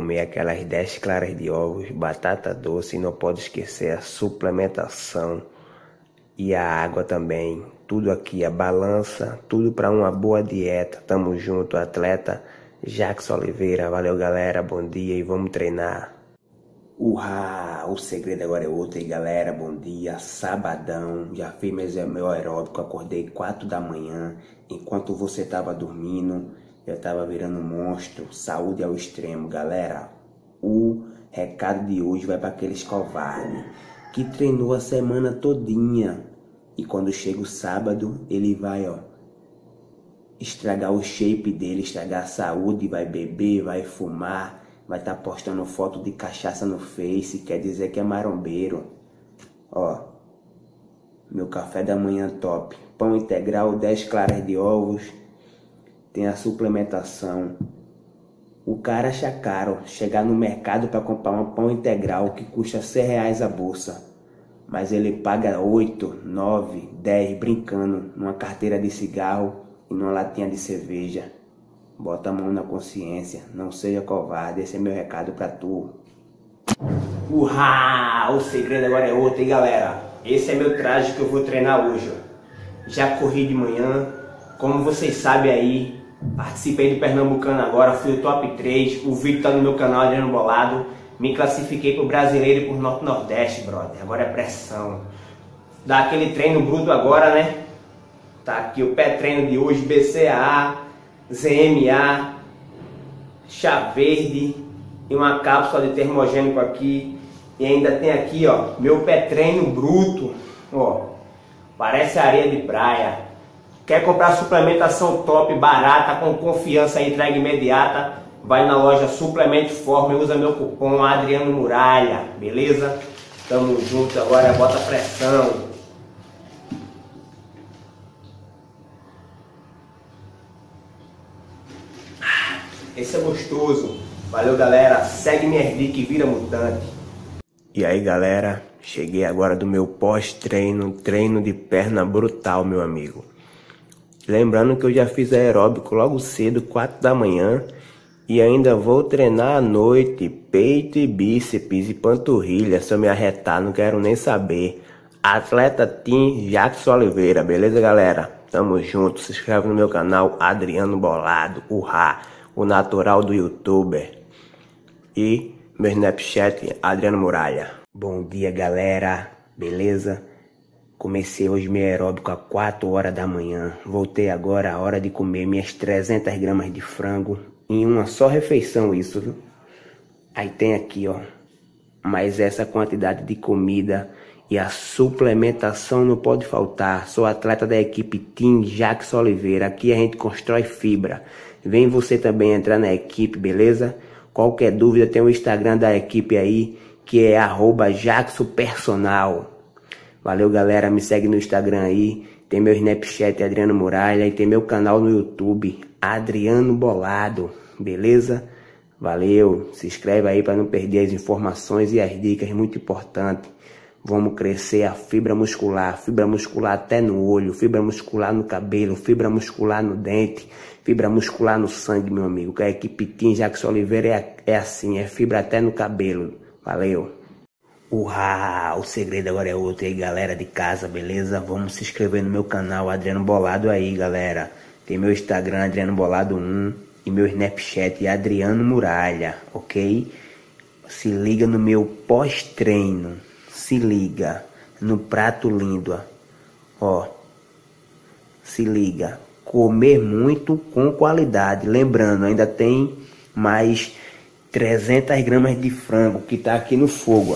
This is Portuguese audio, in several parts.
comer aquelas 10 claras de ovos, batata doce e não pode esquecer a suplementação e a água também. Tudo aqui, a balança, tudo para uma boa dieta. Tamo junto, atleta Jackson Oliveira. Valeu, galera, bom dia e vamos treinar. Urra! O segredo agora é outro, aí, galera, bom dia, sabadão, já fiz meu aeróbico, acordei 4 da manhã, enquanto você tava dormindo, eu tava virando um monstro, saúde ao extremo, galera. O recado de hoje vai para aqueles covardes que treinou a semana todinha e quando chega o sábado, ele vai, estragar o shape dele, estragar a saúde, vai beber, vai fumar, vai estar postando foto de cachaça no Face, quer dizer que é marombeiro. Meu café da manhã top. Pão integral, 10 claras de ovos. Tem a suplementação. O cara acha caro chegar no mercado para comprar um pão integral que custa R$100 a bolsa. Mas ele paga 8, 9, 10 brincando numa carteira de cigarro e numa latinha de cerveja. Bota a mão na consciência, não seja covarde, esse é meu recado pra tu. Urra! O segredo agora é outro, hein, galera? Esse é meu traje que eu vou treinar hoje, Já corri de manhã, como vocês sabem aí, participei do Pernambucano agora, fui o top 3, o vídeo tá no meu canal, Adriano Bolado. Me classifiquei pro brasileiro e pro Norte-Nordeste, brother, agora é pressão. Dá aquele treino bruto agora, né? Tá aqui o pré-treino de hoje, BCAA, ZMA, chá verde e uma cápsula de termogênico aqui. E ainda tem aqui, meu pré-treino bruto, parece areia de praia. Quer comprar suplementação top, barata, com confiança e entrega imediata? Vai na loja Suplemento Forma e usa meu cupom Adriano Muralha, beleza? Tamo junto, agora bota pressão. Esse é gostoso. Valeu, galera. Segue minhas dicas e vira mutante. E aí, galera. Cheguei agora do meu pós-treino. Treino de perna brutal, meu amigo. Lembrando que eu já fiz aeróbico logo cedo, 4 da manhã. E ainda vou treinar à noite. Peito e bíceps e panturrilha. Se eu me arretar, não quero nem saber. Atleta Team Jackson Oliveira. Beleza, galera? Tamo junto. Se inscreve no meu canal Adriano Bolado. Urra! O natural do youtuber. E meu Snapchat, Adriano Muralha. Bom dia, galera, beleza? Comecei hoje meu aeróbico às 4 horas da manhã. Voltei agora, a hora de comer minhas 300 gramas de frango. Em uma só refeição isso, viu? Aí tem aqui, mais essa quantidade de comida. E a suplementação não pode faltar. Sou atleta da equipe Team Jackson Oliveira. Aqui a gente constrói fibra. Vem você também entrar na equipe, beleza? Qualquer dúvida tem o Instagram da equipe aí, que é @JacksonPersonal. Valeu, galera, me segue no Instagram aí. Tem meu Snapchat, Adriano Muralha, e tem meu canal no YouTube, Adriano Bolado, beleza? Valeu, se inscreve aí para não perder as informações e as dicas, muito importante. Vamos crescer a fibra muscular até no olho, fibra muscular no cabelo, fibra muscular no dente, fibra muscular no sangue, meu amigo. Que a equipe Team Jackson Oliveira é assim, é fibra até no cabelo. Valeu. Urra! O segredo agora é outro aí, galera de casa, beleza? Vamos se inscrever no meu canal Adriano Bolado aí, galera. Tem meu Instagram, Adriano Bolado 1, e meu Snapchat, Adriano Muralha, ok? Se liga no meu pós-treino. Se liga no prato lindo, se liga, comer muito com qualidade. Lembrando, ainda tem mais 300 gramas de frango que tá aqui no fogo,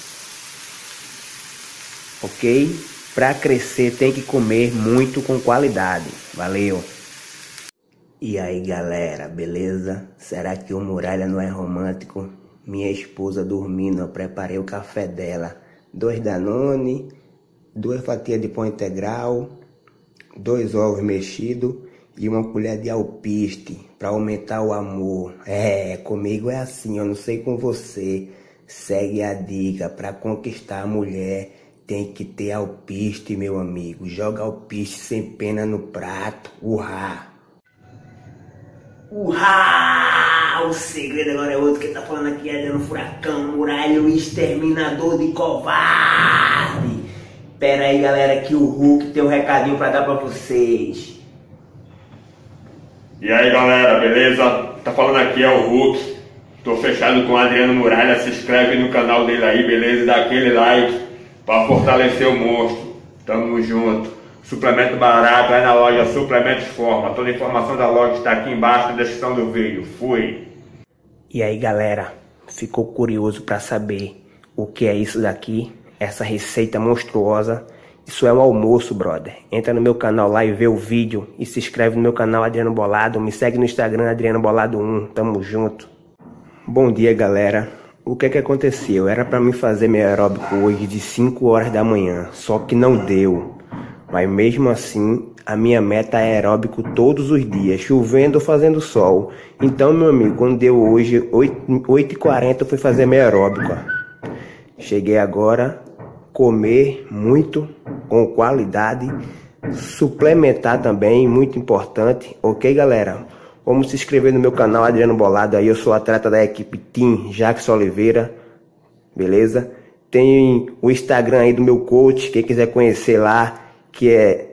ok? Para crescer tem que comer muito com qualidade. Valeu. E aí, galera, beleza? Será que o Muralha não é romântico? Minha esposa dormindo, eu preparei o café dela. 2 Danone, 2 fatias de pão integral, 2 ovos mexidos e uma colher de alpiste para aumentar o amor. Comigo é assim, eu não sei com você. Segue a dica, para conquistar a mulher tem que ter alpiste, meu amigo. Joga alpiste sem pena no prato. Urra! Urra! O segredo agora é outro. Quem tá falando aqui é Adriano Furacão Muralha, o exterminador de covarde. Pera aí, galera, que o Hulk tem um recadinho pra dar pra vocês. E aí, galera, beleza? Tá falando aqui é o Hulk. Tô fechado com o Adriano Muralha. Se inscreve no canal dele aí, beleza? Dá aquele like pra fortalecer o monstro. Tamo junto. Suplemento barato, é na loja Suplementos Forma. Toda a informação da loja está aqui embaixo na descrição do vídeo. Fui! E aí, galera, ficou curioso para saber o que é isso daqui? Essa receita monstruosa? Isso é um almoço, brother. Entra no meu canal lá e vê o vídeo. E se inscreve no meu canal Adriano Bolado. Me segue no Instagram Adriano Bolado 1. Tamo junto. Bom dia, galera. O que que aconteceu? Era para mim fazer meu aeróbico hoje de 5 horas da manhã. Só que não deu. Mas mesmo assim, a minha meta é aeróbico todos os dias, chovendo ou fazendo sol. Então, meu amigo, quando deu hoje, 8h40, eu fui fazer meu aeróbico. Cheguei agora, comer muito, com qualidade, suplementar também, muito importante. Ok, galera? Vamos se inscrever no meu canal Adriano Bolado, aí eu sou atleta da equipe Team Jackson Oliveira, beleza? Tem o Instagram aí do meu coach, quem quiser conhecer lá, que é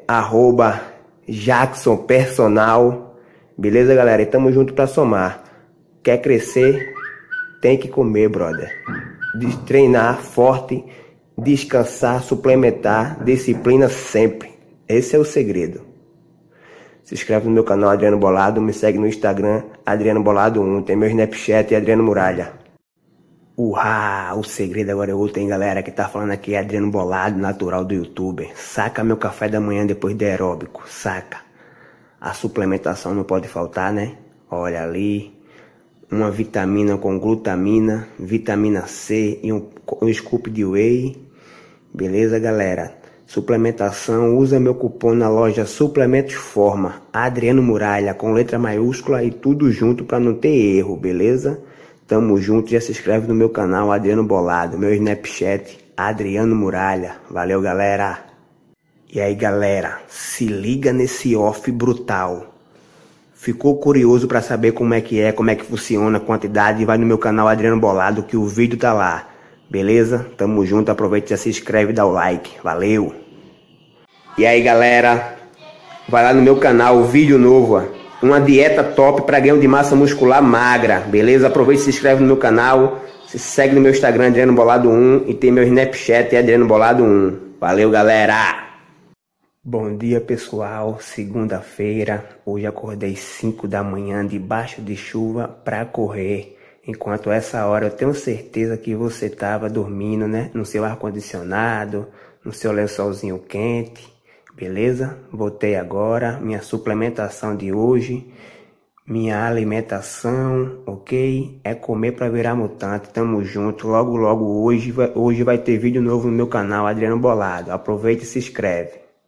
@JacksonPersonal, beleza, galera? E tamo junto pra somar. Quer crescer? Tem que comer, brother. Treinar forte, descansar, suplementar, disciplina sempre. Esse é o segredo. Se inscreve no meu canal Adriano Bolado, me segue no Instagram Adriano Bolado 1, tem meu Snapchat Adriano Muralha. O segredo agora é outro, hein, galera? Que tá falando aqui é Adriano Bolado, natural do YouTube. Saca meu café da manhã depois de aeróbico, saca. A suplementação não pode faltar, né? Olha ali, uma vitamina com glutamina, vitamina C e um scoop de whey. Beleza, galera? Suplementação, usa meu cupom na loja Suplementos Forma, Adriano Muralha, com letra maiúscula e tudo junto pra não ter erro, beleza? Tamo junto, já se inscreve no meu canal Adriano Bolado, meu Snapchat Adriano Muralha. Valeu, galera. E aí, galera, se liga nesse off brutal. Ficou curioso para saber como é que funciona a quantidade? Vai no meu canal Adriano Bolado que o vídeo tá lá. Beleza? Tamo junto, aproveita, já se inscreve e dá o like. Valeu. E aí, galera, vai lá no meu canal, o vídeo novo, ó. Uma dieta top para ganho de massa muscular magra, beleza? Aproveita e se inscreve no meu canal, se segue no meu Instagram Adriano Bolado 1 e tem meu Snapchat Adriano Bolado 1. Valeu, galera! Bom dia, pessoal. Segunda-feira, hoje acordei 5 da manhã debaixo de chuva para correr. Enquanto essa hora eu tenho certeza que você tava dormindo, né? No seu ar-condicionado, no seu lençolzinho quente. Beleza? Voltei agora, minha suplementação de hoje, minha alimentação, ok? É comer pra virar mutante, tamo junto, logo hoje vai ter vídeo novo no meu canal Adriano Bolado, aproveita e se inscreve.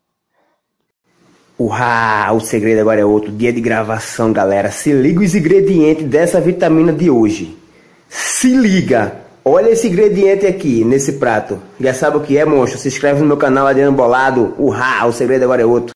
O segredo agora é outro, dia de gravação, galera, se liga os ingredientes dessa vitamina de hoje, se liga! Olha esse ingrediente aqui, nesse prato. Já sabe o que é, monstro? Se inscreve no meu canal Adriano Bolado. O segredo agora é outro.